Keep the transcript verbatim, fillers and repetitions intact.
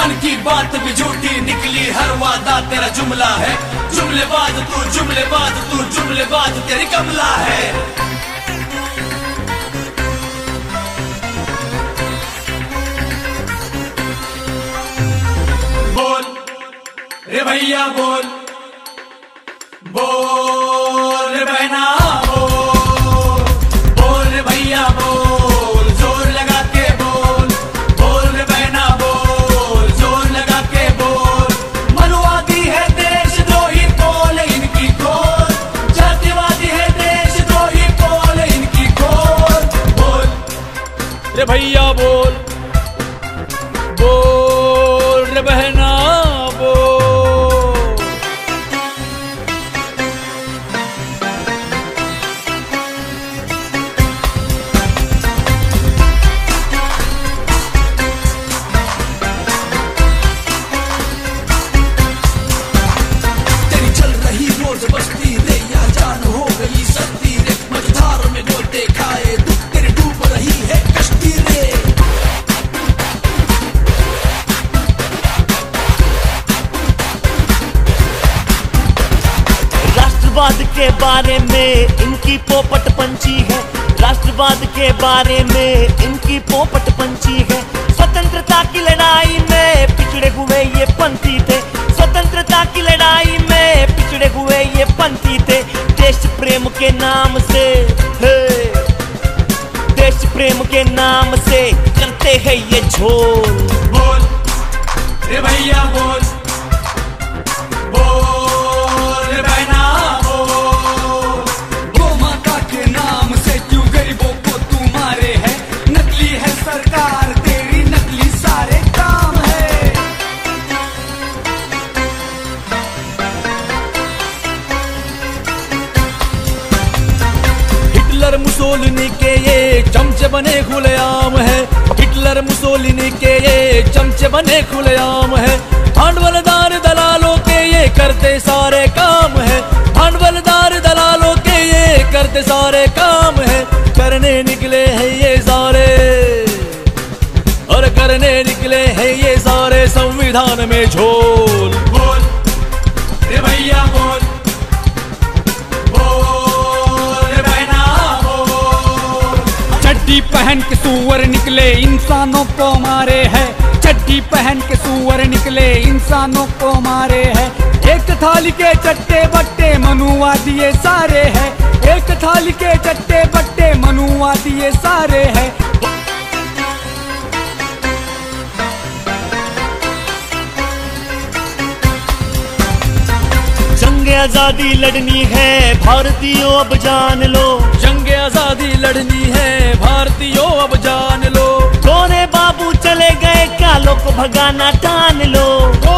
मन की बात भी झूठी निकली, हर वादा तेरा जुमला है। जुमलेबाज तू जुमलेबाज तू जुमलेबाज तेरी कमला है। बोल रे भैया बोल, बोल रे बहना बोल, बोल रे भैया बोल, जोर लगा के बोल, बोल रे बहना बोल, जोर लगा के बोल। मनुवादी है देशद्रोही बोल इनकी खोल, जातिवादी है देशद्रोही बोल इनकी खोल। बोल रे भैया बोल, बोल रे बहना बोल। तेरी चल रही रोज बस्ती रे, या जान हो गई सस्ती रे, मझधार में गोते खाए दुख तेरी डूब रही है कश्ती रे। राष्ट्रवाद के बारे में इनकी पोपट पंची है, राष्ट्रवाद के बारे में इनकी पोपट पंची है। स्वतंत्रता की लड़ाई में पिछड़े हुए ये पंथी थे, स्वतंत्रता की लड़ाई में पिछड़े हुए ये पंथी थे। देश प्रेम के नाम से हे, देश प्रेम के नाम से करते हैं ये झोल। बोल रे भैया बोल, बोल रे बहना बोल। गौ माता के नाम से क्यों गरीबों को तू मारे है, नकली है सरकार तेरी नकली सारे काम है। हिटलर मुसोलिनी के ये चमचे बने खुलेआम है, हिटलर मुसोलिनी के ये चमचे बने खुलेआम है। भांडवलदार दलालों के ये करते सारे काम है, भांडवलदार दलालों के ये करते सारे काम है। करने निकले हैं ये सारे, और करने निकले हैं ये सारे संविधान में झोल। बोल रे भैया बोल, बोल रे बहना बोल। चड्डी पहन के सुअर निकले इंसानों को मारे हैं, चड्डी पहन के सुअर निकले इंसानों को मारे हैं। एक थाली के चट्टे बट्टे मनुवादी ये सारे हैं, एक थाली के चट्टे बट्टे मनुवादी ये सारे हैं। जंग आजादी लड़नी है भारतीयों अब जान लो, जंग आजादी लड़नी है भारतीयों अब जान लो। गोरे बाबू चले गए कालों को भगाना ठान लो।